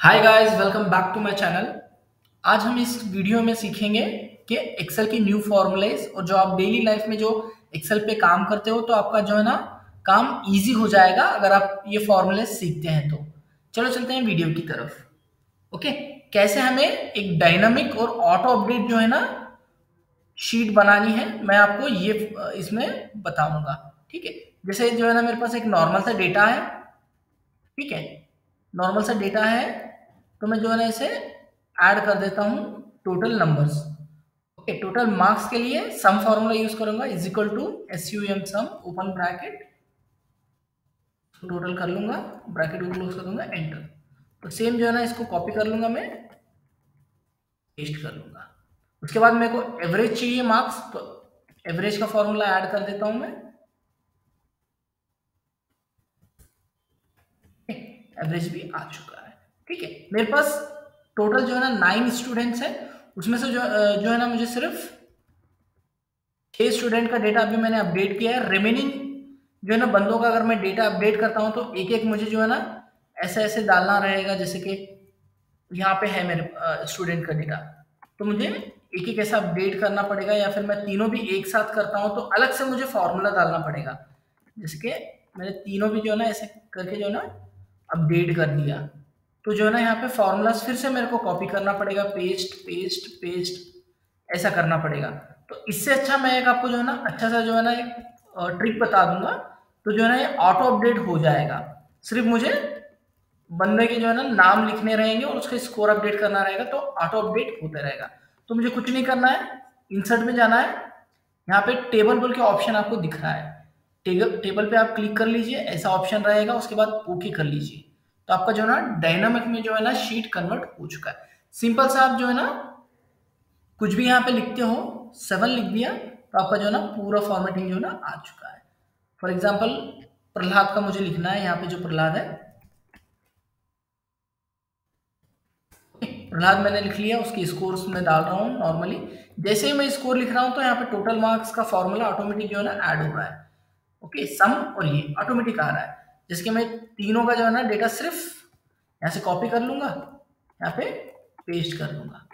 Hi guys, welcome back to my channel. आज हम इस वीडियो में सीखेंगे कि एक्सेल की न्यू फॉर्मूलेज और जो आप डेली लाइफ में जो एक्सेल पे काम करते हो तो आपका जो है ना काम इजी हो जाएगा अगर आप ये फॉर्मूलेज सीखते हैं तो। चलो चलते हैं वीडियो की तरफ। ओके, कैसे हमें एक डायनामिक और ऑटो अपडेट जो है ना शीट बनानी है मैं आपको ये इसमें बताऊंगा। ठीक है, जैसे जो है ना मेरे पास एक नॉर्मल सा डेटा है। ठीक है, नॉर्मल सा डेटा है तो मैं जो है ना इसे ऐड कर देता हूँ total numbers. Okay, total marks के लिए सम फॉर्मूला यूज करूंगा is equal to SUM sum open bracket, total कर लूंगा, ब्रैकेट को क्लोज कर दूंगा, एंटर। तो सेम जो है ना इसको कॉपी कर लूंगा, मैं पेस्ट कर लूंगा। उसके बाद मेरे को एवरेज चाहिए मार्क्स, तो एवरेज का फॉर्मूला ऐड कर देता हूं मैं। एवरेज भी आ चुका है। ठीक है, मेरे पास टोटल जो है ना 9 स्टूडेंट्स हैं, उसमें से जो है ना मुझे सिर्फ 6 स्टूडेंट का डेटा अभी मैंने अपडेट किया है। रिमेनिंग जो है ना बंदों का अगर मैं डेटा अपडेट करता हूं तो एक एक मुझे जो है ना ऐसे ऐसे डालना रहेगा। जैसे कि यहाँ पे है मेरे स्टूडेंट का डेटा, तो मुझे एक एक ऐसा अपडेट करना पड़ेगा, या फिर मैं तीनों भी एक साथ करता हूँ तो अलग से मुझे फॉर्मूला डालना पड़ेगा। जैसे कि मैंने तीनों भी जो है ना ऐसे करके जो है ना अपडेट कर दिया, तो जो है ना यहाँ पे फॉर्मूलाज फिर से मेरे को कॉपी करना पड़ेगा, पेस्ट पेस्ट पेस्ट ऐसा करना पड़ेगा। तो इससे अच्छा मैं एक आपको जो है ना अच्छा सा जो है ना एक ट्रिक बता दूंगा, तो जो है ना ये ऑटो अपडेट हो जाएगा। सिर्फ मुझे बंदे के जो है ना नाम लिखने रहेंगे और उसका स्कोर अपडेट करना रहेगा, तो ऑटो अपडेट होता रहेगा। तो मुझे कुछ नहीं करना है, इंसर्ट में जाना है, यहाँ पे टेबल बोल के ऑप्शन आपको दिख रहा है, टेबल पे आप क्लिक कर लीजिए, ऐसा ऑप्शन रहेगा। उसके बाद ओके कर लीजिए, तो आपका जो है ना डायनामिक में जो है ना शीट कन्वर्ट हो चुका है। सिंपल सा आप जो है ना कुछ भी यहाँ पे लिखते हो, 7 लिख दिया, तो आपका जो है ना पूरा फॉर्मेटिंग जो है ना आ चुका है। फॉर एग्जाम्पल प्रहलाद का मुझे लिखना है, यहाँ पे जो प्रहलाद है, प्रहलाद मैंने लिख लिया, उसके स्कोर्स में डाल रहा हूँ नॉर्मली। जैसे ही मैं स्कोर लिख रहा हूँ तो यहाँ पे टोटल मार्क्स का फॉर्मूला ऑटोमेटिक जो है ना ऐड हो रहा है। ओके, सम और ये ऑटोमेटिक आ रहा है। जिसके मैं तीनों का जो है ना डेटा सिर्फ यहाँ से कॉपी कर लूंगा, यहाँ पे पेस्ट कर लूंगा।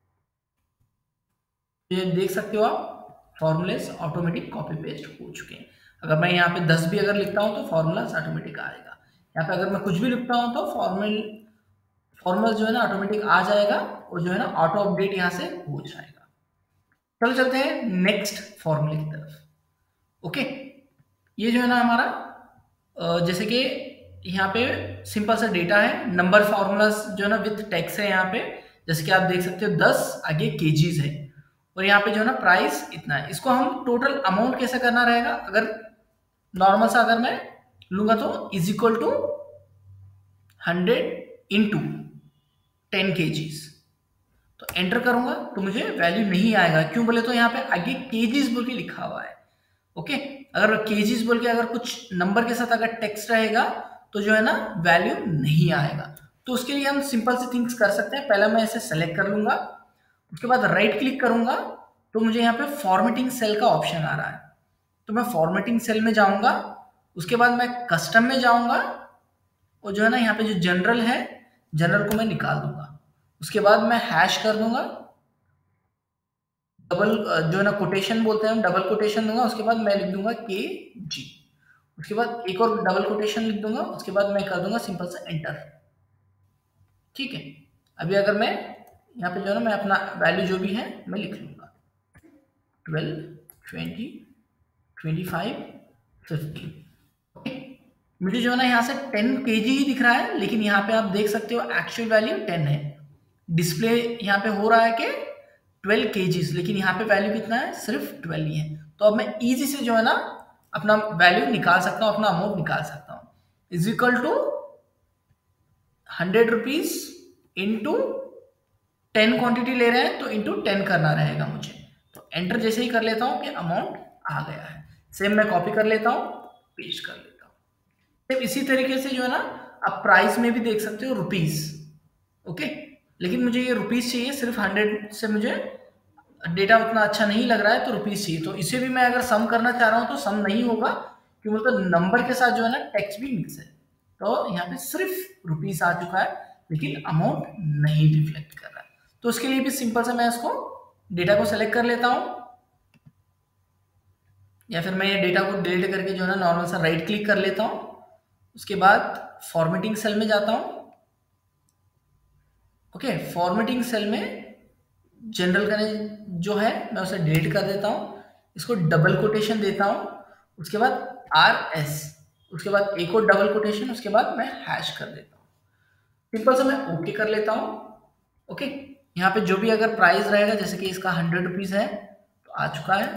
ये देख सकते हो आप, फॉर्मूलेस ऑटोमेटिक कॉपी पेस्ट हो चुके हैं। अगर मैं यहाँ पे 10 भी अगर लिखता हूँ तो फॉर्मूला ऑटोमेटिक आएगा। यहाँ पे अगर मैं कुछ भी लिखता हूँ तो फॉर्मूला जो है ना ऑटोमेटिक आ जाएगा, और जो है ना ऑटो अपडेट यहाँ से हो जाएगा। चलो चलते हैं नेक्स्ट फॉर्मूले की तरफ। ओके, ये जो है ना हमारा जैसे कि यहाँ पे सिंपल सा डेटा है, नंबर फॉर्मूलाज जो है ना विथ टैक्स है यहाँ पे। जैसे कि आप देख सकते हो 10 आगे केजीज है, और यहाँ पे जो है ना प्राइस इतना है। इसको हम टोटल अमाउंट कैसे करना रहेगा, अगर नॉर्मल सा अगर मैं लूंगा तो is equal to 100 into 10 KGs, तो एंटर करूंगा तो मुझे वैल्यू नहीं आएगा। क्यों बोले तो यहाँ पे आगे केजीज बोल के लिखा हुआ है। ओके, अगर केजीज बोल के अगर कुछ नंबर के साथ अगर टेक्स्ट रहेगा तो जो है ना वैल्यू नहीं आएगा। तो उसके लिए हम सिंपल सी थिंग्स कर सकते हैं। पहले मैं इसे सेलेक्ट कर लूंगा, उसके बाद राइट क्लिक करूंगा, तो मुझे यहाँ पे फॉर्मेटिंग सेल का ऑप्शन आ रहा है, तो मैं फॉर्मेटिंग सेल में जाऊंगा। उसके बाद मैं कस्टम में जाऊंगा, और जो है ना यहाँ पे जो जनरल है, जनरल को मैं निकाल दूंगा। उसके बाद मैं हैश कर दूंगा, डबल जो है ना कोटेशन बोलते हैं हम, डबल कोटेशन दूंगा। उसके बाद मैं लिख दूंगा KG, उसके बाद एक और डबल कोटेशन लिख दूंगा। उसके बाद मैं कर दूंगा सिंपल सा एंटर। ठीक है, अभी अगर मैं यहाँ पे जो है ना मैं अपना वैल्यू जो भी है मैं लिख लूंगा, 12, 20, 25, 50। मुझे जो है ना यहाँ से 10 kg ही दिख रहा है, लेकिन यहाँ पे आप देख सकते हो एक्चुअल वैल्यू 10 है। डिस्प्ले यहाँ पे हो रहा है कि 12 kgs, लेकिन यहाँ पे वैल्यू कितना है, सिर्फ 12 ही है। तो अब मैं इजी से जो है ना अपना वैल्यू निकाल सकता हूँ, अपना अमाउंट निकाल सकता हूँ। Is equal to 100 rupees into 10 quantity ले रहे हैं तो इंटू 10 करना रहेगा मुझे। तो एंटर जैसे ही कर लेता हूँ कि अमाउंट आ गया है। सेम मैं कॉपी कर लेता हूँ, पेस्ट कर लेता हूँ। सेम इसी तरीके से जो है ना आप प्राइस में भी देख सकते हो रुपीज। ओके, लेकिन मुझे ये रुपीज चाहिए, सिर्फ 100 से मुझे डेटा उतना अच्छा नहीं लग रहा है, तो रुपीज चाहिए। तो इसे भी मैं अगर सम करना चाह रहा हूँ तो सम नहीं होगा, क्योंकि मतलब नंबर के साथ जो है ना टेक्स्ट भी मिक्स है। तो यहाँ पे सिर्फ रुपीज आ चुका है, लेकिन अमाउंट नहीं रिफ्लेक्ट कर रहा है। तो उसके लिए भी सिंपल सा मैं इसको डेटा को सेलेक्ट कर लेता हूं, या फिर मैं ये डेटा को डिलीट करके जो है ना नॉर्मल सा राइट क्लिक कर लेता हूं। उसके बाद फॉर्मेटिंग सेल में जाता हूं। ओके, फॉर्मेटिंग सेल में जनरल का जो है मैं उसे डिलीट कर देता हूं, इसको डबल कोटेशन देता हूं, उसके बाद RS, उसके बाद एक और डबल कोटेशन, उसके बाद मैं हैश कर देता हूं। सिंपल सा मैं ओके कर लेता हूं। ओके, यहाँ पे जो भी अगर प्राइस रहेगा, जैसे कि इसका 100 रुपीज है तो आ चुका है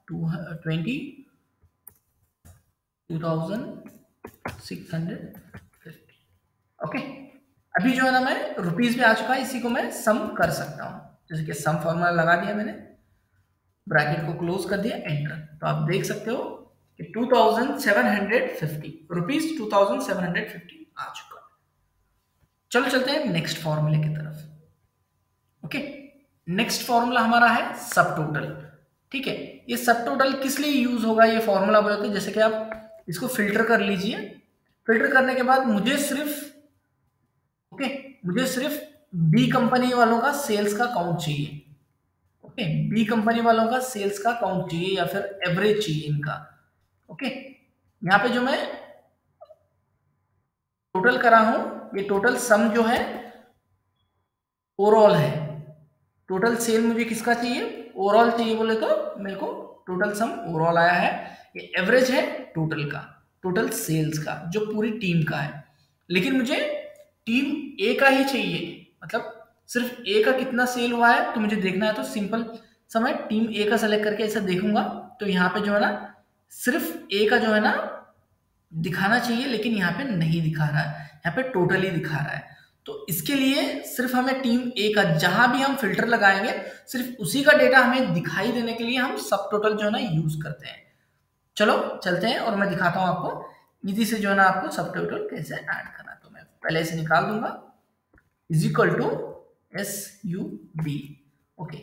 2650। ओके, अभी जो है ना मैं रुपीज में आ चुका है, इसी को मैं सम कर सकता हूं। जैसे कि सम फॉर्मूला लगा दिया मैंने, ब्रैकेट को क्लोज कर दिया, एंटर। तो आप देख सकते हो कि 2750 रुपीज 2750 आ चुका है। चलो चलते हैं नेक्स्ट फॉर्मूले की तरफ। ओके, नेक्स्ट फॉर्मूला हमारा है सब टोटल। ठीक है, ये सब टोटल किस लिए यूज होगा, ये फॉर्मूला बोलते हैं। जैसे कि आप इसको फिल्टर कर लीजिए, फिल्टर करने के बाद मुझे सिर्फ बी कंपनी वालों का सेल्स का काउंट चाहिए। ओके, बी कंपनी वालों का सेल्स का काउंट चाहिए या फिर एवरेज चाहिए इनका। ओके, यहाँ पे जो मैं टोटल करा हूं, ये टोटल सम जो है ओवरऑल है। टोटल सेल मुझे किसका चाहिए, ओवरऑल चाहिए बोले तो मेरे को टोटल सम ओवरऑल आया है। ये एवरेज है टोटल का, टोटल सेल्स का जो पूरी टीम का है। लेकिन मुझे टीम ए का ही चाहिए, मतलब सिर्फ ए का कितना सेल हुआ है तो मुझे देखना है। तो सिंपल सा मैं टीम ए का सेलेक्ट करके ऐसा देखूंगा, तो यहाँ पे जो है ना सिर्फ ए का जो है ना दिखाना चाहिए, लेकिन यहाँ पे नहीं दिखा रहा है, यहाँ पे टोटल ही दिखा रहा है। तो इसके लिए सिर्फ हमें टीम ए का जहां भी हम फिल्टर लगाएंगे, सिर्फ उसी का डेटा हमें दिखाई देने के लिए हम सब टोटल जो है ना यूज करते हैं। चलो चलते हैं और मैं दिखाता हूं आपको इजी से जो है ना आपको सब टोटल कैसे ऐड करना है। तो मैं पहले इसे निकाल दूंगा, is equal to SUB, okay,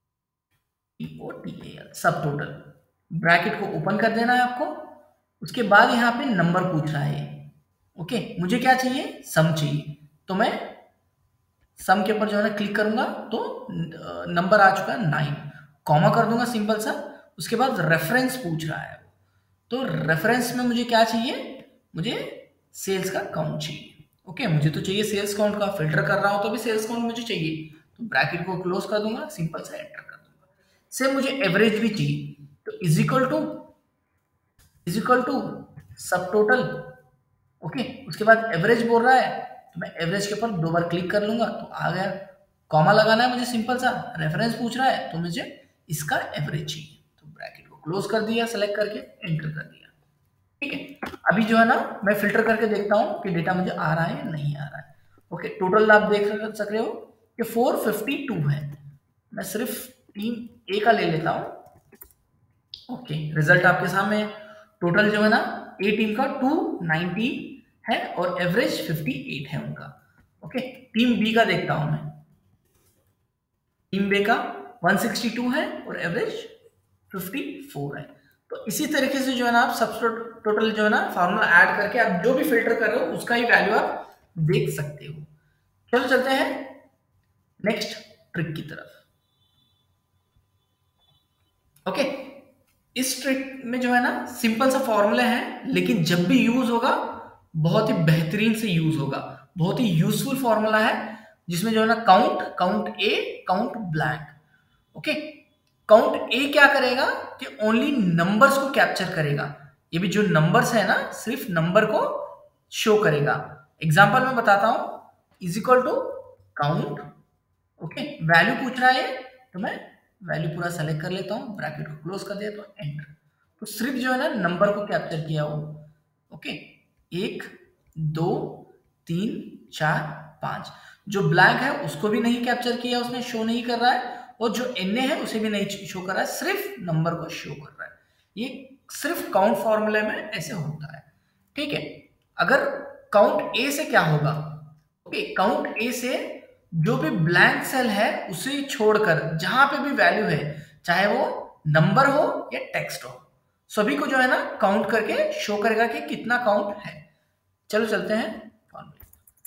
TOTAL subtotal. Bracket को ओपन कर देना है आपको। उसके बाद यहाँ पे नंबर पूछ रहा है। ओके, मुझे क्या चाहिए, सम चाहिए। तो मैं सम के ऊपर जो है ना क्लिक करूंगा तो नंबर आ चुका है 9, कॉमा कर दूंगा सिंपल सा। उसके बाद रेफरेंस पूछ रहा है, तो रेफरेंस में मुझे क्या चाहिए, मुझे सेल्स का काउंट चाहिए। ओके, मुझे तो चाहिए सेल्स काउंट का, फिल्टर कर रहा हूं तो भी सेल्स काउंट मुझे चाहिए। तो ब्रैकेट को क्लोज कर दूंगा, सिंपल सा एंटर कर दूंगा। सेम मुझे एवरेज भी चाहिए, तो is equal to subtotal. Okay, उसके बाद एवरेज बोल रहा है तो मैं एवरेज के ऊपर 2 बार क्लिक कर लूंगा तो आ गया। कॉमा लगाना है मुझे सिंपल सा, रेफरेंस पूछ रहा है तो मुझे इसका एवरेज चाहिए। तो ब्रैकेट को क्लोज कर दिया, सेलेक्ट करके एंटर कर दिया। ठीक है, अभी जो है ना मैं फिल्टर करके देखता हूं कि डेटा मुझे आ रहा है या नहीं आ रहा है। ओके, टोटल आप देख सक रहे हो कि 452 है। मैं सिर्फ टीम ए का ले लेता हूं। ओके, रिजल्ट आपके सामने। टोटल जो है ना ए टीम का 290 है और एवरेज 58 है उनका। ओके, टीम बी का देखता हूं मैं, टीम बी का 162 है और एवरेज 54 है। तो इसी तरीके से जो है ना आप सब टोटल जो है ना फार्मूला ऐड करके आप जो भी फिल्टर कर रहे हो उसका ही वैल्यू आप देख सकते हो। चलो चलते हैं नेक्स्ट ट्रिक की तरफ। ओके, इस ट्रिक में जो है ना सिंपल सा फॉर्मूला है, लेकिन जब भी यूज होगा बहुत ही बेहतरीन से यूज होगा, बहुत ही यूजफुल फॉर्मूला है, जिसमें जो है ना count A, count blank. Okay, count A क्या करेगा कि ओनली नंबर्स को कैप्चर करेगा। ये भी जो नंबर्स है ना सिर्फ नंबर को शो करेगा। एग्जांपल में बताता हूं, is equal to count. Okay, value पूछ रहा है तो मैं वैल्यू पूरा सेलेक्ट कर लेता हूं, ब्रैकेट को क्लोज कर दिया तो एंटर। तो सिर्फ जो है ना नंबर को कैप्चर किया हो। ओके, 1 2 3 4 5, जो ब्लैंक है उसको भी नहीं कैप्चर किया, उसने शो नहीं कर रहा है, और जो एन है उसे भी नहीं शो कर रहा है, सिर्फ नंबर को शो कर रहा है। ये सिर्फ काउंट फॉर्मूले में ऐसे होता है। ठीक है, अगर काउंट ए से क्या होगा, ओके, काउंट ए से जो भी ब्लैंक सेल है उसे छोड़कर जहां पे भी वैल्यू है, चाहे वो नंबर हो या टेक्स्ट हो, सभी को जो है ना काउंट करके शो करेगा कि कितना काउंट है। चलो चलते हैं फॉर्मूले।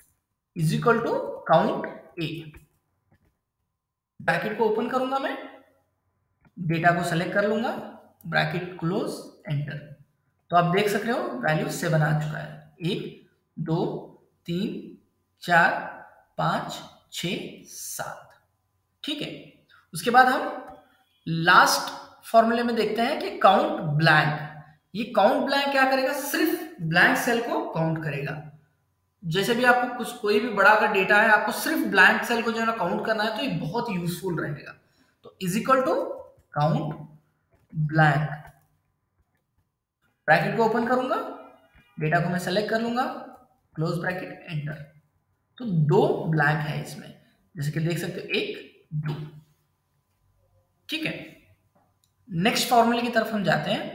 Is equal to count A. Bracket को ओपन करूंगा मैं, डेटा को सेलेक्ट कर लूंगा, ब्रैकेट क्लोज, एंटर। तो आप देख सक रहे हो वैल्यू 7 आ चुका है। 1 2 3 4 5 6 7। ठीक है, उसके बाद हम लास्ट फॉर्मूले में देखते हैं कि काउंट ब्लैंक। ये काउंट ब्लैंक क्या करेगा, सिर्फ ब्लैंक सेल को काउंट करेगा। जैसे भी आपको कुछ कोई भी बड़ा अगर डेटा है, आपको सिर्फ ब्लैंक सेल को जो है ना काउंट करना है, तो ये बहुत यूजफुल रहेगा। तो is equal to count blank, bracket को ओपन करूंगा, डेटा को मैं सेलेक्ट कर लूंगा, क्लोज ब्रैकेट, एंटर। तो 2 ब्लैंक है इसमें, जैसे कि देख सकते हो 1 2। ठीक है, नेक्स्ट फॉर्मूले की तरफ हम जाते हैं।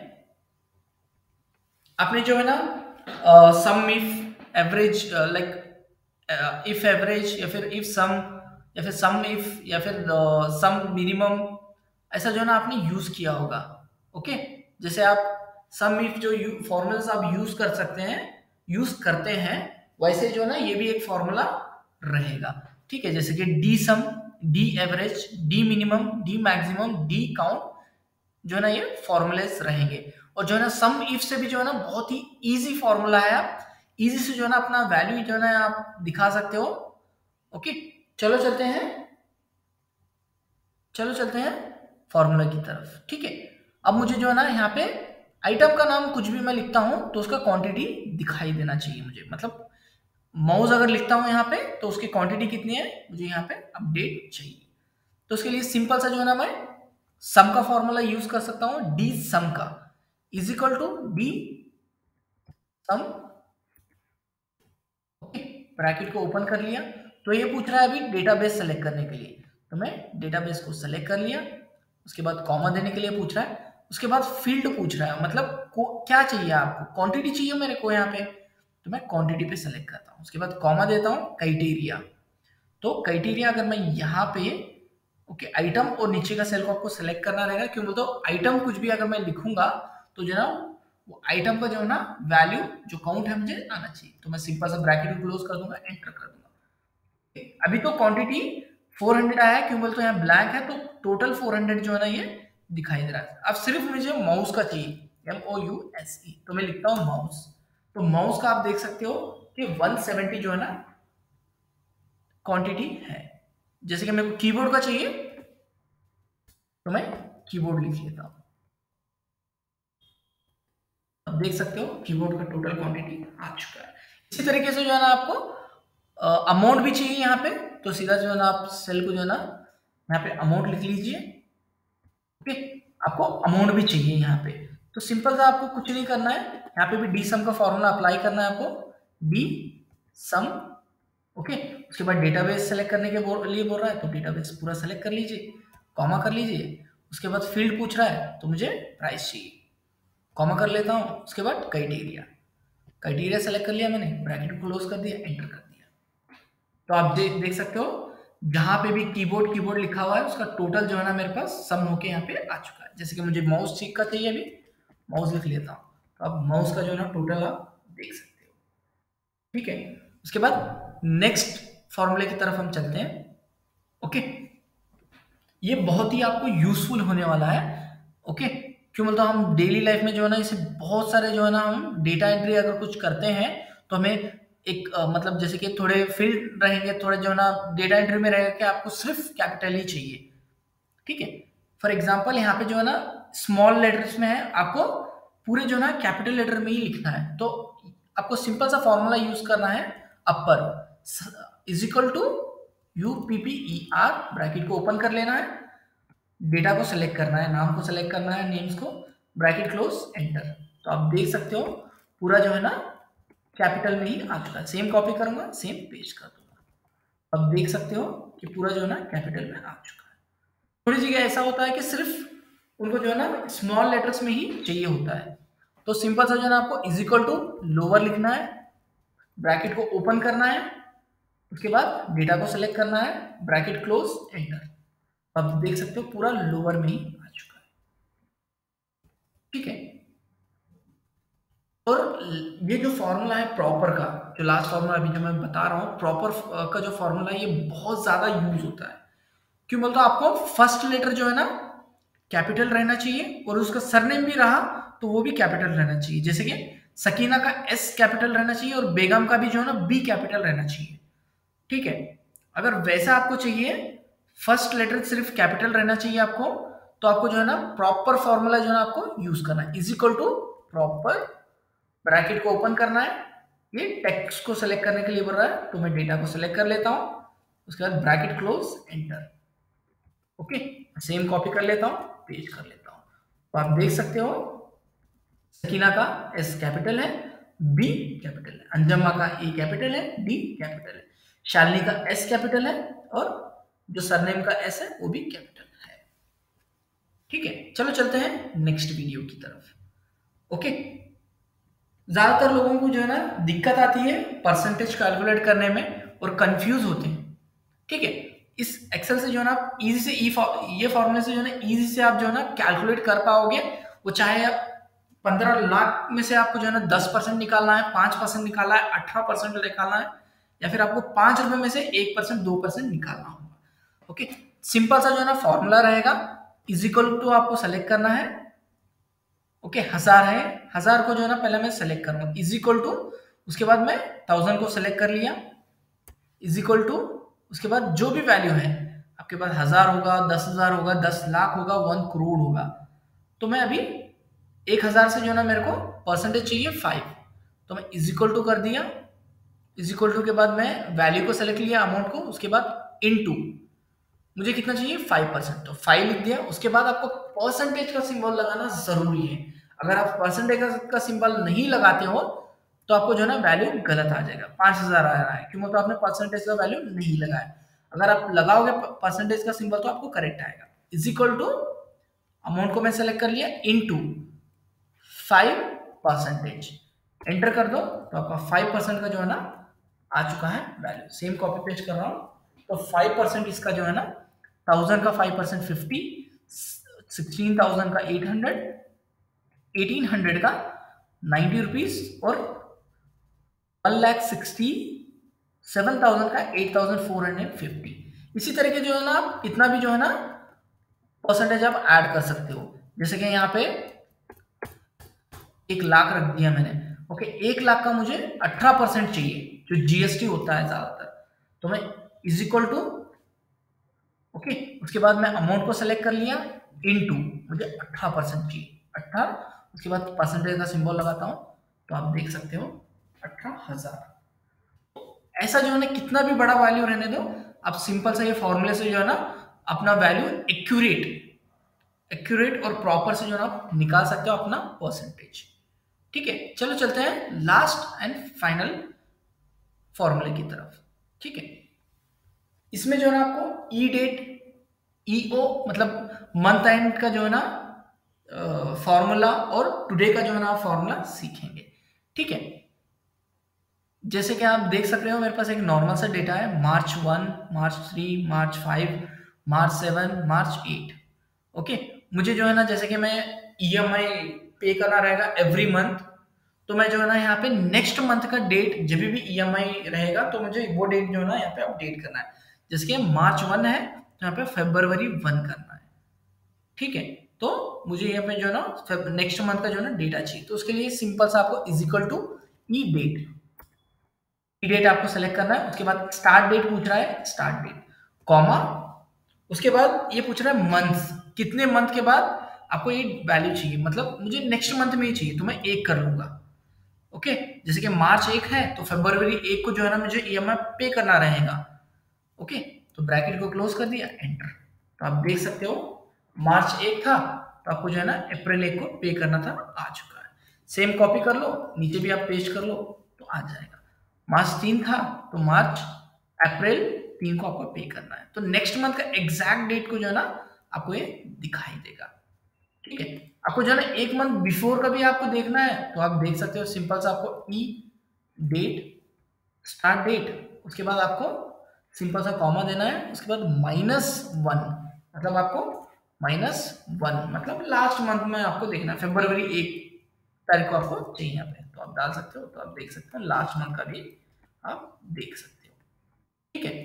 आपने जो है ना sum if average, like if average, या फिर इफ सम, या फिर सम इफ, या फिर सम मिनिमम, ऐसा जो है ना आपने यूज किया होगा। ओके, जैसे आप सम इफ जो फॉर्मूलाज आप यूज कर सकते हैं, यूज करते हैं, वैसे जो है ना ये भी एक फॉर्मूला रहेगा। ठीक है, जैसे कि D sum, D average, D minimum, D maximum, D count, जो है ना ये फॉर्मूलेस रहेंगे। और जो है ना सम इफ से भी जो है ना बहुत ही इजी फॉर्मूला है, आप इजी से जो है ना अपना वैल्यू जो है ना आप दिखा सकते हो। ओके, चलो चलते हैं फॉर्मूला की तरफ। ठीक है, अब मुझे जो है ना यहाँ पे आइटम का नाम कुछ भी मैं लिखता हूं तो उसका क्वांटिटी दिखाई देना चाहिए मुझे, मतलब माउस अगर लिखता हूं यहाँ पे तो उसकी क्वांटिटी कितनी है मुझे यहाँ पे अपडेट चाहिए। तो उसके लिए सिंपल सा जो है ना मैं सम का फॉर्मूला यूज कर सकता हूं, डी सम का is equal to D sum. Okay, bracket को ओपन कर लिया। तो ये पूछ रहा है अभी डेटाबेस सेलेक्ट करने के लिए, तो मैं डेटाबेस को सेलेक्ट कर लिया। उसके बाद कॉमा देने के लिए पूछ रहा है, उसके बाद फील्ड पूछ रहा है, मतलब क्या चाहिए आपको, क्वांटिटी चाहिए मेरे को यहाँ पे, तो मैं क्वांटिटी पे सेलेक्ट करता हूँ। उसके बाद कॉमा देता हूँ, क्राइटेरिया। तो क्राइटेरिया अगर मैं यहाँ पे ओके आइटम और नीचे का सेल को आपको सेलेक्ट करना रहेगा, क्यों बोलते हो आइटम कुछ भी अगर मैं लिखूंगा तो जो ना वो आइटम का जो है ना वैल्यू जो काउंट है मुझे आना चाहिए। तो मैं सिंपल सा ब्रैकेट को क्लोज कर दूंगा, एंटर कर दूंगा। अभी तो क्वांटिटी 400 आया है, क्यों बोलते हो यहाँ ब्लैंक है, तो टोटल 400 जो है ना ये दिखाई दे रहा है। अब सिर्फ मुझे माउस का चाहिए, MOUSE, तो मैं लिखता हूँ माउस। तो माउस का आप देख सकते हो कि 170 जो है ना क्वांटिटी है। जैसे कि मेरे को कीबोर्ड का चाहिए तो मैं कीबोर्ड लिख लेता हूं। अब देख सकते हो कीबोर्ड का टोटल क्वांटिटी आ चुका है। इसी तरीके से जो है ना आपको अमाउंट भी चाहिए यहाँ पे, तो सीधा जो है ना आप सेल को जो है ना यहाँ पे अमाउंट लिख लीजिए। ओके, आपको अमाउंट भी चाहिए यहाँ पे, तो सिंपल सा आपको कुछ नहीं करना है, यहाँ पे भी डी सम का फॉर्मूला अप्लाई करना है आपको, डी सम। ओके, उसके बाद डेटाबेस सेलेक्ट करने के लिए बोल रहा है, तो डेटाबेस पूरा सेलेक्ट कर लीजिए, कॉमा कर लीजिए। उसके बाद फील्ड पूछ रहा है तो मुझे प्राइस चाहिए, कॉमा कर लेता हूँ। उसके बाद क्राइटेरिया सेलेक्ट कर लिया मैंने, ब्रैकेट क्लोज कर दिया, एंटर कर दिया। तो आप देख सकते हो जहां पे भी कीबोर्ड लिखा हुआ है उसका टोटल जो है ना मेरे पास सम होके यहाँ पे आ चुका है। जैसे कि मुझे माउस चीक का चाहिए, अभी माउस लिख लेता हूँ, तो अब माउस का जो है ना टोटल आप देख सकते हो। ठीक है, उसके बाद नेक्स्ट फॉर्मूले की तरफ हम चलते हैं। ओके, ये बहुत ही आपको यूजफुल होने वाला है। ओके, क्यों बोलते हम डेली लाइफ में जो है ना इसे बहुत सारे जो है ना हम डेटा एंट्री अगर कुछ करते हैं तो हमें एक मतलब जैसे कि थोड़े फील्ड रहेंगे, थोड़े जो है ना डेटा एंट्री में रहेगा कि आपको सिर्फ कैपिटल ही चाहिए। ठीक है, फॉर एग्जाम्पल यहाँ पे जो है ना स्मॉल लेटर्स में है, आपको पूरे जो है ना कैपिटल लेटर में ही लिखना है। तो आपको सिंपल सा फॉर्मूला यूज करना है, upper is equal to UPPER, bracket को ओपन कर लेना है, डेटा को सेलेक्ट करना है, नाम को सेलेक्ट करना है, नेम्स को, ब्रैकेट क्लोज, एंटर। तो आप देख सकते हो पूरा जो है ना कैपिटल में ही आ चुका है। सेम कॉपी करूंगा, सेम पेस्ट कर दूंगा। अब देख सकते हो कि पूरा जो है ना कैपिटल में आ चुका है। थोड़ी जगह ऐसा होता है कि सिर्फ उनको जो है ना स्मॉल लेटर्स में ही चाहिए होता है, तो सिंपल सा जो है ना आपको इज इक्वल टू लोअर लिखना है, ब्रैकेट को ओपन करना है, उसके बाद डेटा को सेलेक्ट करना है, ब्रैकेट क्लोज, एंटर। अब देख सकते हो पूरा लोअर में ही आ चुका है। ठीक है, और ये जो फॉर्मूला है प्रॉपर का, जो लास्ट फॉर्मूला अभी जो मैं बता रहा हूँ, प्रॉपर का जो फॉर्मूला है, ये बहुत ज्यादा यूज होता है। क्यों बोलते हो? आपको फर्स्ट लेटर जो है ना कैपिटल रहना चाहिए, और उसका सरनेम भी रहा तो वो भी कैपिटल रहना चाहिए। जैसे कि सकीना का एस कैपिटल रहना चाहिए, और बेगम का भी जो है ना बी कैपिटल रहना चाहिए। ठीक है, अगर वैसा आपको चाहिए, फर्स्ट लेटर सिर्फ कैपिटल रहना चाहिए आपको, तो आपको जो है ना प्रॉपर फॉर्मूला जो है ना आपको यूज करना है, is equal to proper, bracket को ओपन करना है। ये टेक्स्ट को सेलेक्ट करने के लिए बोल रहा है, तो मैं डेटा को सेलेक्ट कर लेता हूं, उसके बाद bracket close, enter. Okay, same copy कर लेता हूं, पेस्ट कर लेता हूं। तो आप देख सकते हो सकीना का एस कैपिटल है, बी कैपिटल है, अंजम्मा का ए कैपिटल है, डी कैपिटल है, शालिनी का एस कैपिटल है, और जो सरनेम का एस है वो भी कैपिटल है। ठीक है, चलो चलते हैं नेक्स्ट वीडियो की तरफ। ओके, ज्यादातर लोगों को जो है ना दिक्कत आती है परसेंटेज कैलकुलेट करने में, और कंफ्यूज होते हैं। ठीक है, इस एक्सेल से जो है ना आप इजी से ये फॉर्मूले से जो है ना इजी से आप जो है ना कैलकुलेट कर पाओगे। वो चाहे आप 15 लाख में से आपको जो है ना 10% निकालना है, 5% निकालना है, 18% निकालना है, या फिर आपको 5 रुपए में से 1%, 2% निकालना होगा। ओके, सिंपल सा जो है ना फॉर्मूला रहेगा, इज इक्वल टू आपको सेलेक्ट करना है। ओके, 1000 है, 1000 को जो है ना पहले मैं सेलेक्ट करूंगा, इज इक्वल टू, उसके बाद मैं 1000 को सेलेक्ट कर लिया, इज इक्वल टू, उसके बाद जो भी वैल्यू है आपके पास, 1000 होगा, 10,000 होगा, 10 लाख होगा, 1 करोड़ होगा, तो मैं अभी 1000 से जो है ना मेरे को परसेंटेज चाहिए 5, तो मैं इज इक्वल टू कर दिया। इज इक्वल टू के बाद मैं वैल्यू को सेलेक्ट लिया, अमाउंट को, उसके बाद इनटू, मुझे कितना चाहिए 5%, तो 5 लिख दिया। उसके बाद आपको परसेंटेज का सिंबल लगाना जरूरी है। अगर आप परसेंटेज का सिंबल नहीं लगाते हो तो आपको जो है ना वैल्यू गलत आ जाएगा, 5000 आ रहा है, क्यों? तो आपने परसेंटेज का वैल्यू नहीं लगाया। अगर आप लगाओगे परसेंटेज का सिंबल तो आपको करेक्ट आएगा। इज इक्वल टू, अमाउंट को मैं सेलेक्ट कर लिया, इनटू 5%, एंटर कर दो, तो आपका 5% का जो है ना आ चुका है वैल्यू। सेम कॉपी पेस्ट कर रहा हूं, तो 5% इसका जो है ना 1000 का 5% 50, 16,000 का 800, 1800 का 90 रुपीज, और 1,67,000 का 8,450। इसी तरीके जो है ना आप इतना भी जो है ना परसेंटेज आप ऐड कर सकते हो। जैसे कि यहाँ पे 1 लाख रख दिया मैंने। ओके, 1 लाख का मुझे 18% चाहिए, जो जीएसटी होता है ज्यादातर, तो मैं इज इक्वल टू, ओके, उसके बाद मैं अमाउंट को सेलेक्ट कर लिया, इनटू, मुझे 18% चाहिए, 18, उसके बाद परसेंटेज का सिंबल लगाता हूं, तो आप देख सकते हो 18,000। ऐसा जो है ना कितना भी बड़ा वैल्यू रहने दो, आप सिंपल सा ये फॉर्मूले से जो है ना अपना वैल्यू एक्यूरेट और प्रॉपर से जो है ना आप निकाल सकते हो अपना परसेंटेज। ठीक है, चलो चलते हैं लास्ट एंड फाइनल फॉर्मूले की तरफ। ठीक है, इसमें जो है ना आपको ई डेट, ईओ मतलब मंथ एंड का जो है ना फॉर्मूला, और टुडे का जो है ना फॉर्मूला सीखेंगे। ठीक है, जैसे कि आप देख सकते हो मेरे पास एक नॉर्मल सा डेटा है, मार्च 1, मार्च 3, मार्च 5, मार्च 7, मार्च 8। ओके, मुझे जो है ना जैसे कि मैं ईएमआई पे करना रहेगा एवरी मंथ, तो मैं जो है ना यहाँ पे नेक्स्ट मंथ का डेट जब भी ईएमआई रहेगा तो मुझे वो डेट जो है ना यहाँ पे अपडेट करना है। जैसे कि मार्च 1 है तो यहाँ पे फरवरी 1 करना है। ठीक है, तो मुझे यहाँ पे जो है ना नेक्स्ट मंथ का जो है ना डेटा चाहिए, तो उसके लिए सिंपल सा आपको is equal to E date आपको सेलेक्ट करना है। उसके बाद स्टार्ट डेट पूछ रहा है, स्टार्ट डेट, कॉमा, उसके बाद ये पूछ रहा है मंथ, कितने मंथ के बाद आपको ये वैल्यू चाहिए, मतलब मुझे नेक्स्ट मंथ में ही चाहिए तो मैं 1 कर लूंगा। ओके, जैसे कि मार्च 1 है तो फरवरी 1 को जो है ना मुझे ईएमआई पे करना रहेगा। ओके, तो ब्रैकेट को क्लोज कर दिया, एंटर। तो आप देख सकते हो मार्च 1 था तो आपको जो है ना अप्रैल 1 को पे करना था, आ चुका है। सेम कॉपी कर लो, नीचे भी आप पेस्ट कर लो तो आ जाएगा। मार्च 3 था तो मार्च अप्रैल 3 को आपको पे करना है, तो नेक्स्ट मंथ का एग्जैक्ट डेट को जो है ना आपको ये दिखाई देगा। ठीक है, आपको जो है ना 1 मंथ बिफोर का भी आपको देखना है तो आप देख सकते हो, सिंपल सा आपको ई डेट, स्टार्ट डेट, उसके बाद आपको सिंपल सा कॉमा देना है, उसके बाद -1, मतलब आपको -1 मतलब लास्ट मंथ में आपको देखना है, फरवरी 1 तारीख को आपको चाहिए यहाँ पे, तो आप डाल सकते हो। तो आप देख सकते हो लास्ट मंथ का भी आप देख सकते हो, ठीक है।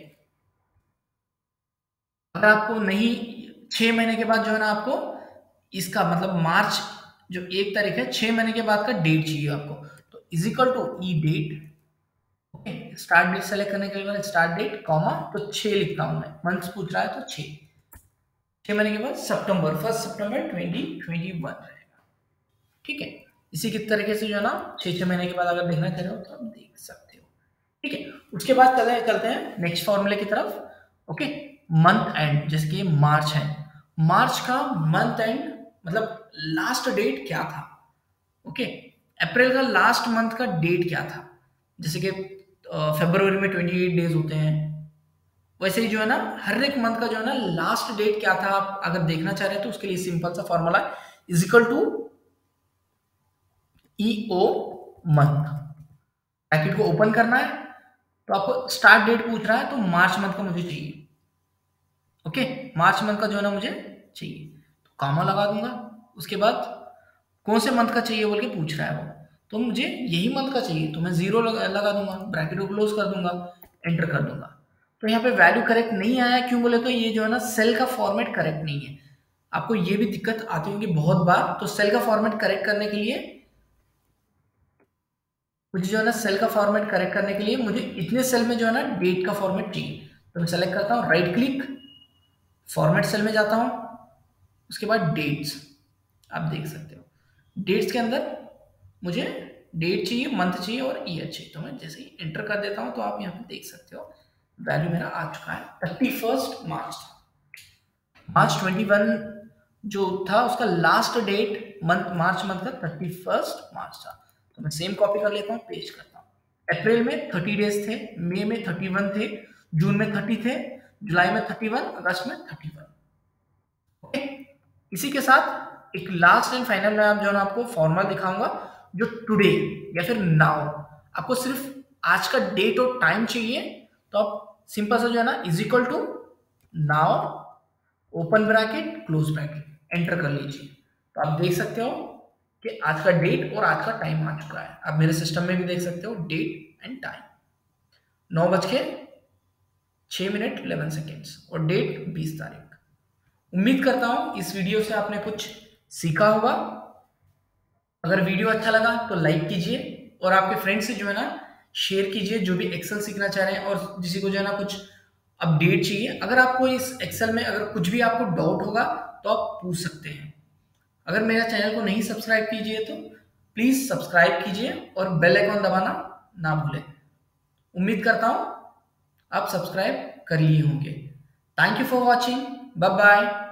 अगर आपको नहीं 6 महीने के बाद जो है ना आपको इसका मतलब मार्च जो 1 तारीख है 6 महीने के बाद का डेट चाहिए आपको, तो is equal to E date, okay. Start date select करने के बाद स्टार्ट डेट कॉमा तो 6 लिखता हूं मैं, मंथ्स पूछ रहा है तो 6 महीने के बाद सितंबर, 1 सितंबर 2021 रहेगा, ठीक है। इसी की तरीके से जो है ना 6 महीने के बाद अगर देखना चाह रहे हो तो आप देख सकते हो, ठीक है। उसके बाद चलते हैं नेक्स्ट फॉर्मूले की तरफ, ओके। मंथ एंड, जैसे कि मार्च है, मार्च का मंथ एंड मतलब लास्ट डेट क्या था, ओके। अप्रैल का लास्ट मंथ का डेट क्या था, जैसे कि फरवरी में 28 डेज होते हैं, वैसे ही जो है ना हर एक मंथ का जो है ना लास्ट डेट क्या था आप अगर देखना चाह रहे हैं तो उसके लिए सिंपल सा formula is equal to EO month, bracket को ओपन करना है, तो आपको स्टार्ट डेट पूछ रहा है तो मार्च मंथ का मुझे चाहिए, ओके। मार्च मंथ का जो है ना मुझे चाहिए, तो कामा लगा दूंगा। उसके बाद कौन से मंथ का चाहिए बोल के पूछ रहा है वो, तो मुझे यही मंथ का चाहिए, तो मैं 0 लगा दूंगा, ब्रैकेट को क्लोज कर दूंगा, एंटर कर दूंगा। तो यहाँ पे वैल्यू करेक्ट नहीं आया, क्यों बोले तो ये जो है ना सेल का फॉर्मेट करेक्ट नहीं है। आपको ये भी दिक्कत आती होगी बहुत बार, तो सेल का फॉर्मेट करेक्ट करने के लिए मुझे जो है ना सेल का फॉर्मेट करेक्ट करने के लिए मुझे इतने सेल में जो है ना डेट का फॉर्मेट चाहिए, तो मैं सेलेक्ट करता हूँ, राइट क्लिक, फॉर्मेट सेल में जाता हूँ, उसके बाद डेट्स, आप देख सकते हो डेट्स के अंदर मुझे डेट चाहिए, मंथ चाहिए और ईयर चाहिए, तो मैं जैसे ही एंटर कर देता हूँ तो आप यहाँ पे देख सकते हो वैल्यू मेरा आ चुका है। 31 मार्च था, मार्च 21 जो था उसका last date month March month का 31 मार्च था, तो मैं सेम कॉपी कर लेता हूँ, पेस्ट करता हूँ। अप्रैल में 30 डेज थे, मई में 31 थे, जून में 30 थे, जुलाई में 31, अगस्त में 31, ओके। इसी के साथ एक लास्ट एंड फाइनल में जो है ना आपको फॉर्मूला दिखाऊंगा, जो टुडे या फिर नाउ, आपको सिर्फ आज का डेट और टाइम चाहिए, तो आप सिंपल सा जो है ना is equal to now open bracket close bracket enter कर लीजिए, तो आप देख सकते हो कि आज का डेट और आज का टाइम आ चुका है। आप मेरे सिस्टम में भी देख सकते हो डेट एंड टाइम 9:06 और डेट 20 तारीख। उम्मीद करता हूं इस वीडियो से आपने कुछ सीखा होगा। अगर वीडियो अच्छा लगा तो लाइक कीजिए और आपके फ्रेंड से जो है ना शेयर कीजिए, जो भी एक्सेल सीखना चाह रहे हैं और जिसी को जो है ना कुछ अपडेट चाहिए। अगर आपको इस एक्सेल में अगर कुछ भी आपको डाउट होगा तो आप पूछ सकते हैं। अगर मेरा चैनल को नहीं सब्सक्राइब कीजिए तो प्लीज सब्सक्राइब कीजिए और बेल आइकन दबाना ना भूलें। उम्मीद करता हूं आप सब्सक्राइब कर लिए होंगे। Thank you for watching, bye bye.